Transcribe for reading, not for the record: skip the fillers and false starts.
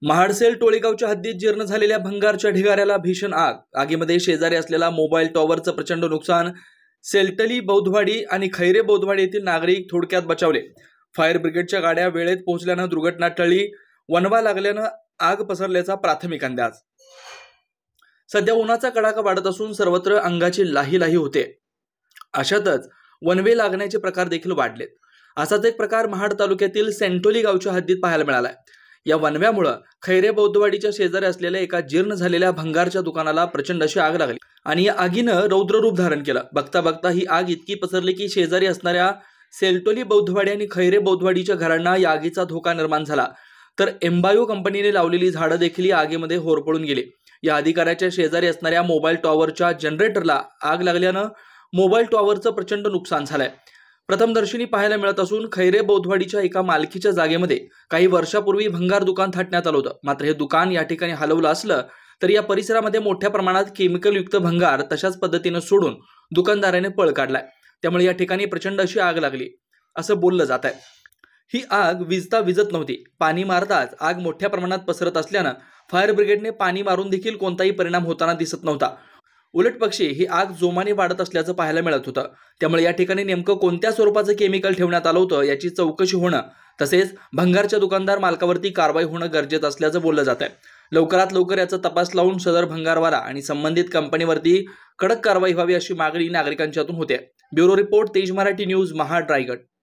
महाडसेल टोळेगावच्या हद्दीत जीर्ण झालेल्या भंगारच्या ढिगाऱ्याला भीषण आग। आगीमध्ये शेजारी असलेला मोबाईल टॉवरचं प्रचंड नुकसान। सेलटली बौद्धवाडी आणि खैरे बौद्धवाडी येथील नागरिक थोडक्यात बचावले। फायर ब्रिगेडच्या गाड्या वेळेत पोहोचल्यानं दुर्घटना टळली। वणवा लागल्यानं आग पसरल्याचा प्राथमिक अंदाज। सध्या उन्हाचा कडाका वाढत असून सर्वत्र अंगाची लाही होते। अशातच वनवे लागण्याचे प्रकार देखील वाढलेत। असाच एक प्रकार महाड तालुक्यातील सेंटोली गावच्या हद्दीत पाहायला मिळालाय। या वनव्यामुळे खैरे बौद्धवाडीच्या शेजारी असलेल्या एका जीर्ण झालेल्या भंगारच्या दुकानाला प्रचंड अशी आग लागली आणि या आगीनं रौद्र रूप धारण केलं। बघता बघता ही आग इतकी पसरली की शेजारी असणाऱ्या सेलटोली बौद्धवाडी आणि खैरे बौद्धवाडीच्या घरांना या आगीचा धोका निर्माण झाला। तर एम्बायो कंपनीने लावलेली झाडं देखील या आगीमध्ये होरपळून गेली। या अधिकाऱ्याच्या शेजारी असणाऱ्या मोबाईल टॉवरच्या जनरेटरला आग लागल्यानं मोबाईल टॉवरचं प्रचंड नुकसान झालंय। प्रथमदर्शनी पाहायला मिळत असून खैरे बौद्धवाडीच्या एका मालकीच्या जागेमध्ये काही वर्षापूर्वी भंगार दुकान थाटण्यात आलं होतं। मात्र हे दुकान या ठिकाणी हलवलं असलं तरी या परिसरामध्ये मोठ्या प्रमाणात केमिकल युक्त भंगार तशाच पद्धतीने सोडून दुकानदाराने पळ काढलाय। त्यामुळे या ठिकाणी प्रचंड अशी आग लागली असं बोललं जात आहे। ही आग विजत नव्हती। पाणी मारताच आग मोठ्या प्रमाणात पसरत असल्यानं फायर ब्रिगेडने पाणी मारून देखील कोणताही परिणाम होताना दिसत नव्हता। उलट पक्षी ही आग जोमाने वाढत असल्याचं पाहायला मिळत होतं। त्यामुळे या ठिकाणी नेमकं कोणत्या स्वरूपाचं केमिकल ठेवण्यात आलं होतं याची चौकशी होणं तसेच भंगारच्या दुकानदार मालकावरती कारवाई होणं गरजेचं असल्याचं बोललं जात आहे। लवकरात लवकर याचा तपास लावून सदर भंगारवाला आणि संबंधित कंपनीवरती कडक कारवाई व्हावी अशी मागणी नागरिकांच्यातून होते। ब्युरो रिपोर्ट, तेज मराठी न्यूज, महाड, रायगड।